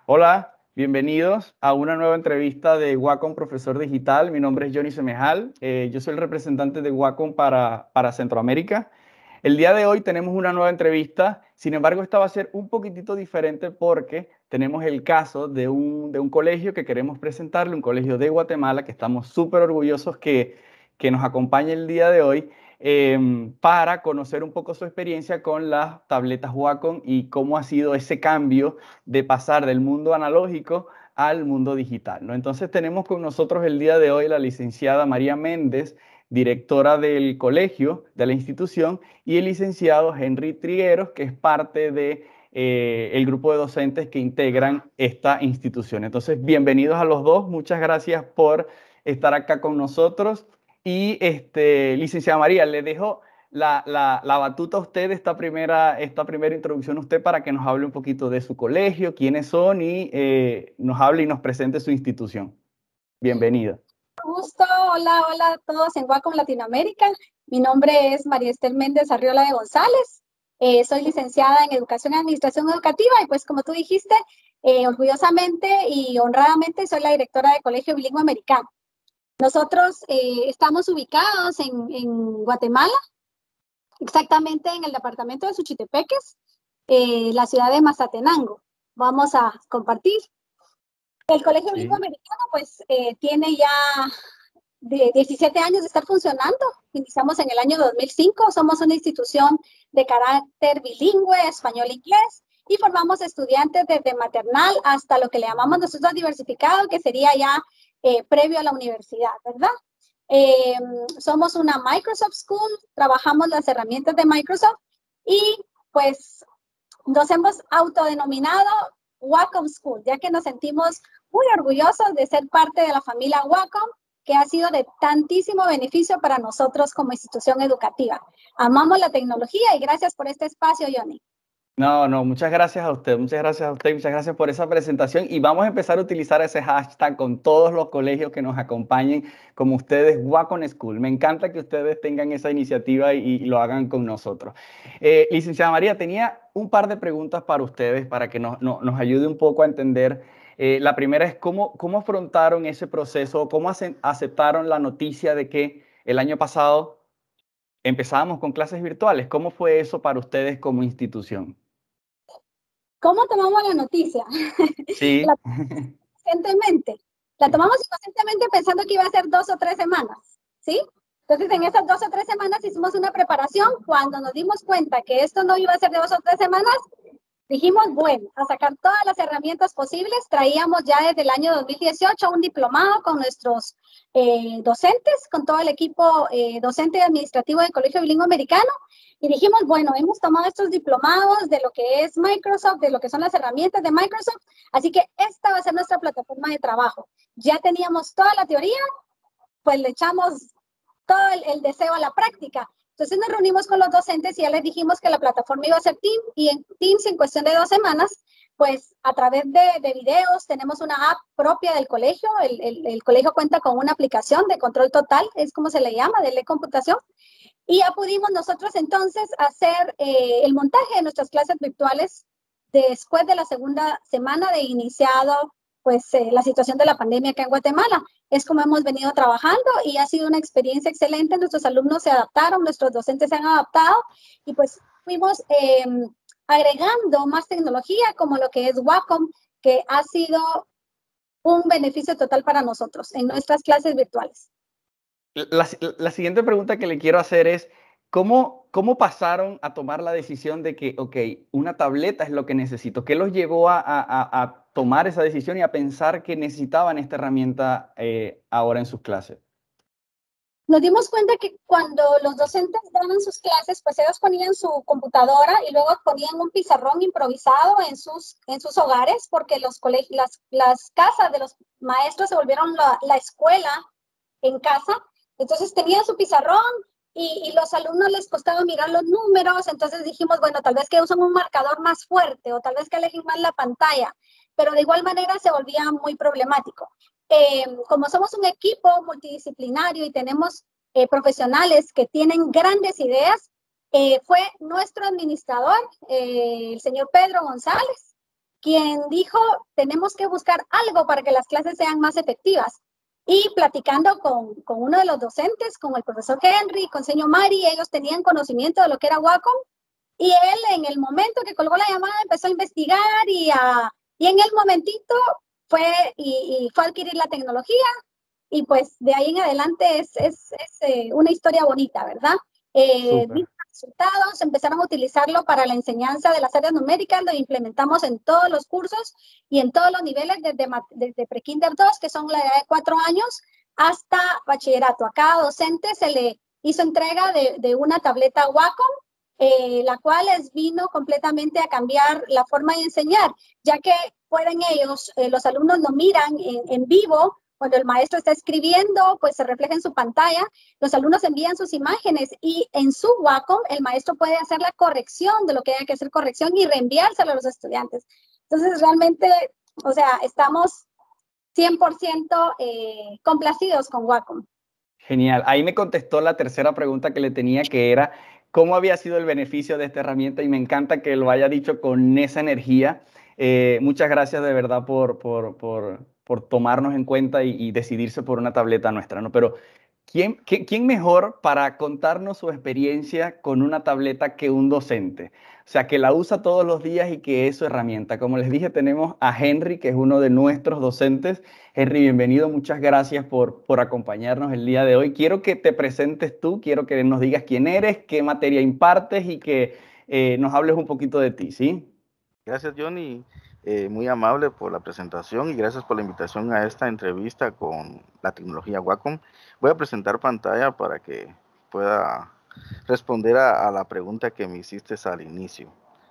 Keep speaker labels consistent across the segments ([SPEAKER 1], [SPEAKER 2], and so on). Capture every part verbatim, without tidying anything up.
[SPEAKER 1] Hola, bienvenidos a una nueva entrevista de Wacom Profesor Digital. Mi nombre es Johnny Semejal. Eh, yo soy el representante de Wacom para, para Centroamérica. El día de hoy tenemos una nueva entrevista. Sin embargo, esta va a ser un poquitito diferente porque tenemos el caso de un, de un colegio que queremos presentarle, un colegio de Guatemala, que estamos súper orgullosos que, que nos acompañe el día de hoy. Eh, para conocer un poco su experiencia con las tabletas Wacom y cómo ha sido ese cambio de pasar del mundo analógico al mundo digital, ¿no? Entonces tenemos con nosotros el día de hoy la licenciada María Méndez, directora del colegio, de la institución, y el licenciado Henry Trigueros, que es parte de eh, el grupo de docentes que integran esta institución. Entonces, bienvenidos a los dos. Muchas gracias por estar acá con nosotros. Y, este, licenciada María, le dejo la, la, la batuta a usted, esta primera, esta primera introducción a usted para que nos hable un poquito de su colegio, quiénes son y eh, nos hable y nos presente su institución. Bienvenida.
[SPEAKER 2] Gusto, hola, hola a todos en Wacom Latinoamérica. Mi nombre es María Esther Méndez Arriola de González. Eh, soy licenciada en Educación y Administración Educativa y pues como tú dijiste, eh, orgullosamente y honradamente soy la directora del Colegio Bilingüe Americano. Nosotros eh, estamos ubicados en, en Guatemala, exactamente en el departamento de Suchitepeques, eh, la ciudad de Mazatenango. Vamos a compartir. El Colegio Bilingüe
[SPEAKER 1] Sí.
[SPEAKER 2] Americano pues eh, tiene ya de diecisiete años de estar funcionando. Iniciamos en el año dos mil cinco. Somos una institución de carácter bilingüe, español-inglés, y formamos estudiantes desde maternal hasta lo que le llamamos nosotros diversificado, que sería ya eh, previo a la universidad, ¿verdad? Eh, somos una Microsoft School, trabajamos las herramientas de Microsoft y pues nos hemos autodenominado Wacom School, ya que nos sentimos muy orgullosos de ser parte de la familia Wacom, que ha sido de tantísimo beneficio para nosotros como institución educativa. Amamos la tecnología y gracias por este espacio, Johnny.
[SPEAKER 1] No, no, muchas gracias a usted, muchas gracias a usted, muchas gracias por esa presentación y vamos a empezar a utilizar ese hashtag con todos los colegios que nos acompañen, como ustedes, Wacom School. Me encanta que ustedes tengan esa iniciativa y, y lo hagan con nosotros. Eh, licenciada María, tenía un par de preguntas para ustedes para que nos, no, nos ayude un poco a entender. Eh, la primera es cómo, cómo afrontaron ese proceso, cómo aceptaron la noticia de que el año pasado empezábamos con clases virtuales. ¿Cómo fue eso para ustedes como institución?
[SPEAKER 2] ¿Cómo tomamos la noticia?
[SPEAKER 1] Sí.
[SPEAKER 2] La, inocentemente. La tomamos inocentemente pensando que iba a ser dos o tres semanas, ¿sí? Entonces, en esas dos o tres semanas hicimos una preparación. Cuando nos dimos cuenta que esto no iba a ser de dos o tres semanas, dijimos, bueno, a sacar todas las herramientas posibles. Traíamos ya desde el año dos mil dieciocho un diplomado con nuestros eh, docentes, con todo el equipo eh, docente y administrativo del Colegio Bilingüe Americano. Y dijimos, bueno, hemos tomado estos diplomados de lo que es Microsoft, de lo que son las herramientas de Microsoft, así que esta va a ser nuestra plataforma de trabajo. Ya teníamos toda la teoría, pues le echamos todo el, el deseo a la práctica. Entonces nos reunimos con los docentes y ya les dijimos que la plataforma iba a ser Teams, y en Teams en cuestión de dos semanas, pues a través de, de videos tenemos una app propia del colegio. El, el, el colegio cuenta con una aplicación de control total, es como se le llama, de computación. Y ya pudimos nosotros entonces hacer eh, el montaje de nuestras clases virtuales después de la segunda semana de iniciado pues eh, la situación de la pandemia acá en Guatemala. Es como hemos venido trabajando y ha sido una experiencia excelente. Nuestros alumnos se adaptaron, nuestros docentes se han adaptado y pues fuimos eh, agregando más tecnología como lo que es Wacom, que ha sido un beneficio total para nosotros en nuestras clases virtuales.
[SPEAKER 1] La, la siguiente pregunta que le quiero hacer es, ¿cómo, ¿cómo pasaron a tomar la decisión de que, ok, una tableta es lo que necesito? ¿Qué los llevó a, a, a tomar esa decisión y a pensar que necesitaban esta herramienta eh, ahora en sus clases?
[SPEAKER 2] Nos dimos cuenta que cuando los docentes daban sus clases, pues ellos ponían su computadora y luego ponían un pizarrón improvisado en sus, en sus hogares, porque los colegios, las, las casas de los maestros se volvieron la, la escuela en casa. Entonces tenían su pizarrón y, y los alumnos les costaba mirar los números. Entonces dijimos, bueno, tal vez que usen un marcador más fuerte o tal vez que alejen más la pantalla, pero de igual manera se volvía muy problemático. Eh, como somos un equipo multidisciplinario y tenemos eh, profesionales que tienen grandes ideas, eh, fue nuestro administrador, eh, el señor Pedro González, quien dijo, tenemos que buscar algo para que las clases sean más efectivas. Y platicando con, con uno de los docentes, con el profesor Henry, con señor Mari, ellos tenían conocimiento de lo que era Wacom, y él en el momento que colgó la llamada empezó a investigar y, a, y en el momentito fue y, y fue a adquirir la tecnología, y pues de ahí en adelante es, es, es eh, una historia bonita, ¿verdad? Eh, resultados, empezaron a utilizarlo para la enseñanza de las áreas numéricas, lo implementamos en todos los cursos y en todos los niveles, desde, desde Prekinder dos, que son la edad de cuatro años, hasta bachillerato. A cada docente se le hizo entrega de, de una tableta Wacom, eh, la cual les vino completamente a cambiar la forma de enseñar, ya que pueden ellos, eh, los alumnos lo miran en, en vivo. Cuando el maestro está escribiendo, pues se refleja en su pantalla, los alumnos envían sus imágenes y en su Wacom el maestro puede hacer la corrección de lo que haya que hacer corrección y reenviárselo a los estudiantes. Entonces, realmente, o sea, estamos cien por ciento eh, complacidos con Wacom.
[SPEAKER 1] Genial. Ahí me contestó la tercera pregunta que le tenía, que era cómo había sido el beneficio de esta herramienta, y me encanta que lo haya dicho con esa energía. Eh, muchas gracias de verdad por, por, por, por tomarnos en cuenta y, y decidirse por una tableta nuestra, ¿no? Pero ¿quién, qué, ¿quién mejor para contarnos su experiencia con una tableta que un docente? O sea, que la usa todos los días y que es su herramienta. Como les dije, tenemos a Henry, que es uno de nuestros docentes. Henry, bienvenido. Muchas gracias por, por acompañarnos el día de hoy. Quiero que te presentes tú, quiero que nos digas quién eres, qué materia impartes y que eh, nos hables un poquito de ti, ¿sí?
[SPEAKER 3] Gracias, Johnny. Eh, muy amable por la presentación y gracias por la invitación a esta entrevista con la tecnología Wacom. Voy a presentar pantalla para que pueda responder a, a la pregunta que me hiciste al inicio.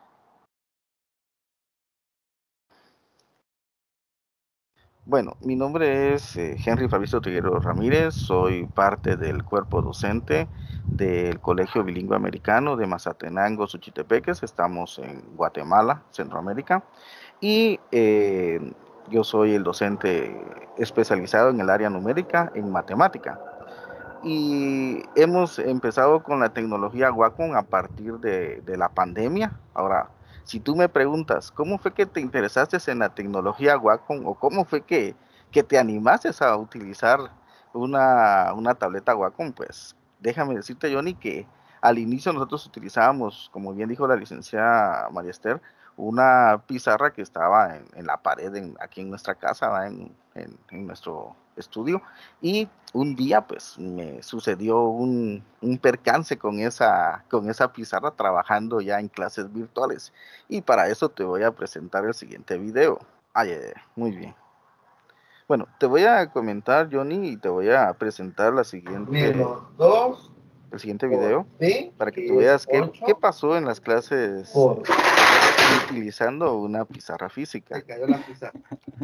[SPEAKER 3] Bueno, mi nombre es eh, Henry Fabricio Triguero Ramírez, soy parte del cuerpo docente del Colegio Bilingüe Americano de Mazatenango, Suchitepeques. Estamos en Guatemala, Centroamérica, y eh, yo soy el docente especializado en el área numérica en matemática. Y hemos empezado con la tecnología Wacom a partir de, de la pandemia. Ahora, si tú me preguntas, ¿cómo fue que te interesaste en la tecnología Wacom o cómo fue que, que te animaste a utilizar una, una tableta Wacom? Pues déjame decirte, Johnny, que al inicio nosotros utilizábamos, como bien dijo la licenciada María Esther, una pizarra que estaba en, en la pared en, aquí en nuestra casa, en, en, en nuestro estudio, y un día pues me sucedió un, un percance con esa, con esa pizarra trabajando ya en clases virtuales, y para eso te voy a presentar el siguiente video. Ay, ay, ay, muy bien. Bueno, te voy a comentar, Johnny, y te voy a presentar la siguiente,
[SPEAKER 4] menos dos
[SPEAKER 3] el siguiente video
[SPEAKER 4] B,
[SPEAKER 3] para que
[SPEAKER 4] que
[SPEAKER 3] tú veas qué,
[SPEAKER 4] ocho,
[SPEAKER 3] qué pasó en las clases
[SPEAKER 4] por
[SPEAKER 3] utilizando una pizarra física.
[SPEAKER 4] se cayó la pizarra.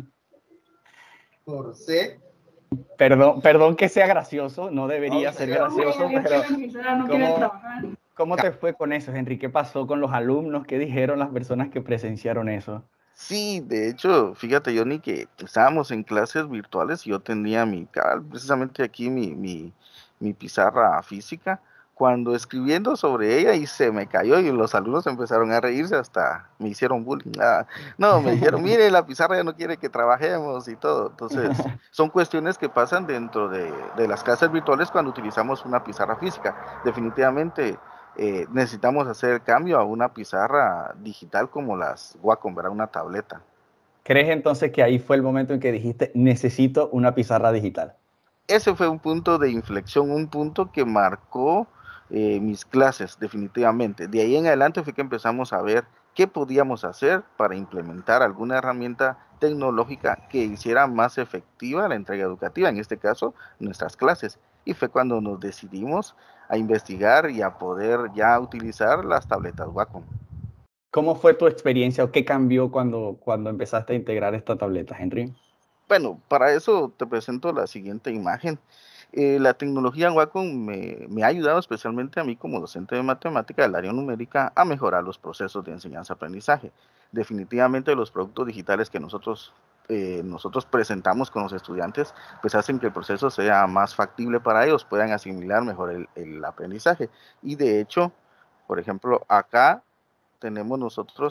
[SPEAKER 4] Por C.
[SPEAKER 1] Perdón, perdón que sea gracioso, no debería
[SPEAKER 4] No,
[SPEAKER 1] ser
[SPEAKER 4] sería-
[SPEAKER 1] gracioso,
[SPEAKER 4] no,
[SPEAKER 1] pero
[SPEAKER 4] no
[SPEAKER 1] ¿cómo, ¿cómo te fue con eso, Henry? ¿Qué pasó con los alumnos? ¿Qué dijeron las personas que presenciaron eso?
[SPEAKER 3] Sí, de hecho, fíjate, Johnny, que estábamos en clases virtuales y yo tenía mi, cabal, precisamente aquí mi, mi, mi pizarra física, cuando escribiendo sobre ella y se me cayó y los alumnos empezaron a reírse, hasta me hicieron bullying. Ah, no, me dijeron, mire, la pizarra ya no quiere que trabajemos y todo. Entonces, son cuestiones que pasan dentro de, de las clases virtuales cuando utilizamos una pizarra física. Definitivamente eh, necesitamos hacer el cambio a una pizarra digital como las Wacom, ¿verdad? Una tableta.
[SPEAKER 1] ¿Crees entonces que ahí fue el momento en que dijiste, necesito una pizarra digital?
[SPEAKER 3] Ese fue un punto de inflexión, un punto que marcó eh, mis clases, definitivamente. De ahí en adelante fue que empezamos a ver qué podíamos hacer para implementar alguna herramienta tecnológica que hiciera más efectiva la entrega educativa, en este caso, nuestras clases. Y fue cuando nos decidimos a investigar y a poder ya utilizar las tabletas Wacom.
[SPEAKER 1] ¿Cómo fue tu experiencia o qué cambió cuando, cuando empezaste a integrar esta tableta, Henry?
[SPEAKER 3] Bueno, para eso te presento la siguiente imagen. Eh, la tecnología Wacom me, me ha ayudado especialmente a mí como docente de matemática del área numérica a mejorar los procesos de enseñanza-aprendizaje. Definitivamente los productos digitales que nosotros, eh, nosotros presentamos con los estudiantes pues hacen que el proceso sea más factible para ellos, puedan asimilar mejor el, el aprendizaje. Y de hecho, por ejemplo, acá tenemos nosotros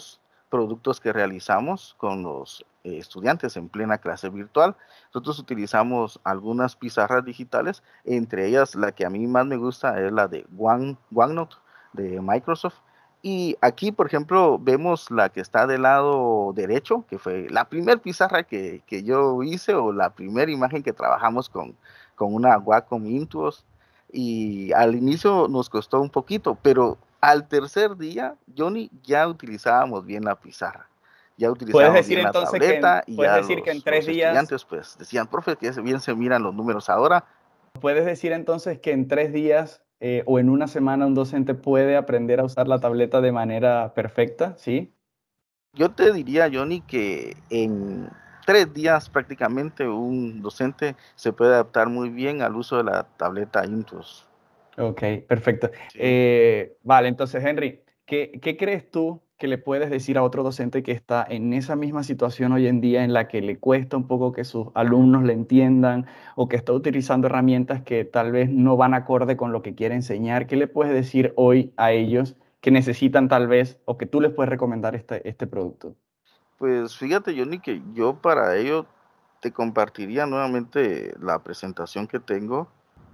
[SPEAKER 3] productos que realizamos con los eh, estudiantes en plena clase virtual. Nosotros utilizamos algunas pizarras digitales, entre ellas la que a mí más me gusta es la de One, OneNote de Microsoft. Y aquí, por ejemplo, vemos la que está del lado derecho, que fue la primera pizarra que, que yo hice, o la primera imagen que trabajamos con, con una Wacom Intuos. Y al inicio nos costó un poquito, pero al tercer día, Johnny, ya utilizábamos bien la pizarra. Ya
[SPEAKER 1] Puedes
[SPEAKER 3] utilizábamos
[SPEAKER 1] decir
[SPEAKER 3] bien la
[SPEAKER 1] entonces que, en-
[SPEAKER 3] tableta y
[SPEAKER 1] puedes
[SPEAKER 3] ya
[SPEAKER 1] decir que en
[SPEAKER 3] los,
[SPEAKER 1] tres
[SPEAKER 3] los
[SPEAKER 1] días,
[SPEAKER 3] estudiantes pues decían, profe, que bien se miran los números ahora.
[SPEAKER 1] puedes decir entonces que en tres días eh, o en una semana un docente puede aprender a usar la tableta de manera perfecta, ¿sí?
[SPEAKER 3] Yo te diría, Johnny, que en tres días prácticamente un docente se puede adaptar muy bien al uso de la tableta Intuos.
[SPEAKER 1] Ok, perfecto.
[SPEAKER 3] Sí.
[SPEAKER 1] Eh, vale, entonces, Henry, ¿qué, qué crees tú que le puedes decir a otro docente que está en esa misma situación hoy en día en la que le cuesta un poco que sus alumnos le entiendan o que está utilizando herramientas que tal vez no van acorde con lo que quiere enseñar? ¿Qué le puedes decir hoy a ellos que necesitan tal vez o que tú les puedes recomendar este, este producto?
[SPEAKER 3] Pues fíjate, Johnny, que yo para ello te compartiría nuevamente la presentación que tengo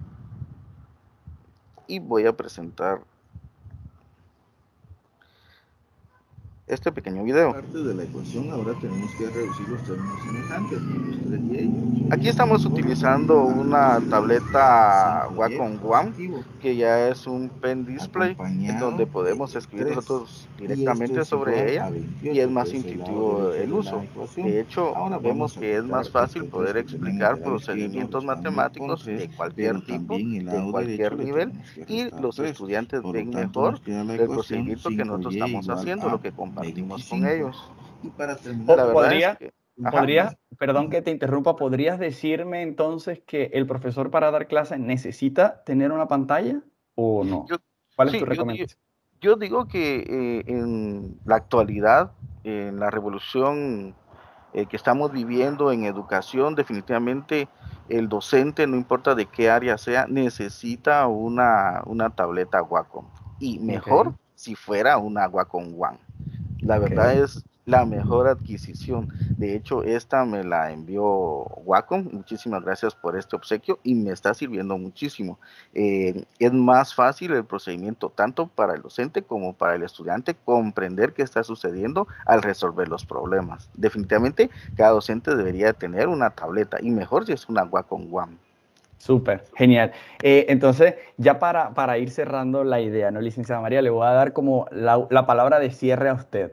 [SPEAKER 3] y voy a presentar este pequeño video.
[SPEAKER 5] Parte de la ecuación, ahora tenemos que reducir los términos semejantes, menos tres y ocho.
[SPEAKER 3] Aquí estamos utilizando una tableta Wacom One, que ya es un pen display, en donde podemos escribir nosotros directamente sobre ella y es más intuitivo el uso. De hecho, vemos que es más fácil poder explicar procedimientos matemáticos de cualquier tipo, de cualquier nivel, y los estudiantes ven mejor el procedimiento que nosotros estamos haciendo, lo que compartimos con ellos.
[SPEAKER 5] Y para
[SPEAKER 1] O
[SPEAKER 5] terminar,
[SPEAKER 3] La verdad es
[SPEAKER 1] podría,
[SPEAKER 3] que... Ajá.
[SPEAKER 1] podrías, perdón que te interrumpa, ¿podrías decirme entonces que el profesor para dar clases necesita tener una pantalla o no?
[SPEAKER 3] Yo,
[SPEAKER 1] ¿Cuál es tu
[SPEAKER 3] sí, yo, di-
[SPEAKER 1] recomendación?
[SPEAKER 3] yo digo que eh, en la actualidad, en la revolución eh, que estamos viviendo en educación, definitivamente el docente, no importa de qué área sea, necesita una, una tableta Wacom. Y mejor
[SPEAKER 1] Ok,
[SPEAKER 3] si fuera una Wacom One. La
[SPEAKER 1] ok.
[SPEAKER 3] verdad es la mejor adquisición. De hecho, esta me la envió Wacom. Muchísimas gracias por este obsequio y me está sirviendo muchísimo. Eh, es más fácil el procedimiento tanto para el docente como para el estudiante comprender qué está sucediendo al resolver los problemas. Definitivamente, cada docente debería tener una tableta y mejor si es una Wacom One.
[SPEAKER 1] Súper, genial. Eh, entonces, ya para, para ir cerrando la idea, ¿no, licenciada María? Le voy a dar como la, la palabra de cierre a usted.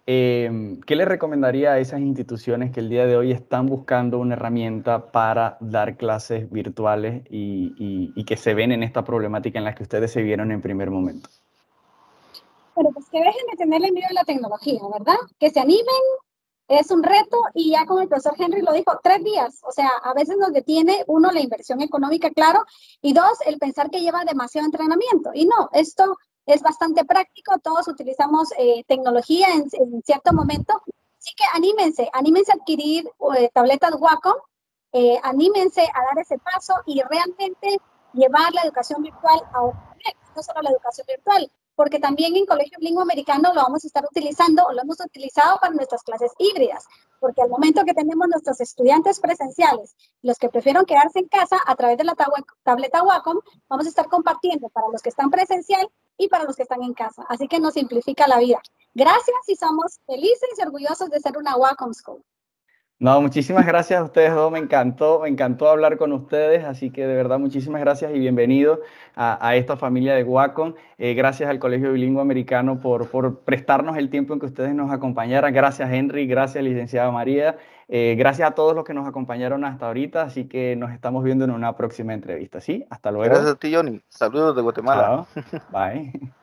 [SPEAKER 1] Eh, ¿qué le recomendaría a esas instituciones que el día de hoy están buscando una herramienta para dar clases virtuales y, y- y que se ven en esta problemática en la que ustedes se vieron en primer momento?
[SPEAKER 2] Pero pues que dejen de tenerle miedo a la tecnología, ¿verdad? Que se animen, es un reto y ya como el profesor Henry lo dijo, tres días, o sea, a veces nos detiene, uno, la inversión económica, claro, y dos, el pensar que lleva demasiado entrenamiento. Y no, esto es bastante práctico, todos utilizamos eh, tecnología en, en cierto momento, así que anímense, anímense a adquirir eh, tabletas Wacom, eh, anímense a dar ese paso y realmente llevar la educación virtual a otro nivel, no solo la educación virtual, porque también en Colegio Bilingüe Americano lo vamos a estar utilizando o lo hemos utilizado para nuestras clases híbridas, porque al momento que tenemos nuestros estudiantes presenciales, los que prefieren quedarse en casa a través de la tableta Wacom, vamos a estar compartiendo para los que están presencial y para los que están en casa. Así que nos simplifica la vida. Gracias y somos felices y orgullosos de ser una Wacom School.
[SPEAKER 1] No, muchísimas gracias a ustedes dos, me encantó, me encantó hablar con ustedes, así que de verdad muchísimas gracias y bienvenido a, a esta familia de Wacom. Eh, gracias al Colegio Bilingüe Americano por, por prestarnos el tiempo en que ustedes nos acompañaran. Gracias Henry, gracias licenciada María, eh, gracias a todos los que nos acompañaron hasta ahorita, así que nos estamos viendo en una próxima entrevista, ¿sí? Hasta luego.
[SPEAKER 3] Gracias a ti, Johnny. Saludos de Guatemala.
[SPEAKER 1] Chao, bye.